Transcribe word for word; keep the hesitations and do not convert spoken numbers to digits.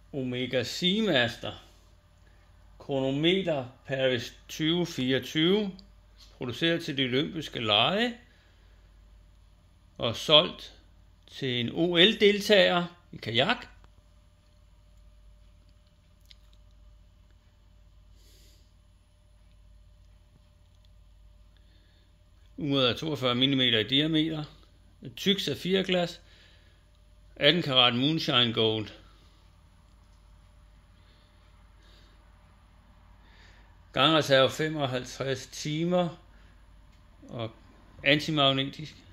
Omega Seamaster kronometer Paris tyve fireogtyve, produceret til de olympiske lege og solgt til en O L-deltager i kajak. Uret er toogfyrre millimeter i diameter, et tyk safirglas, atten karat Moonshine Gold. Gangreserve femoghalvtreds timer og antimagnetisk.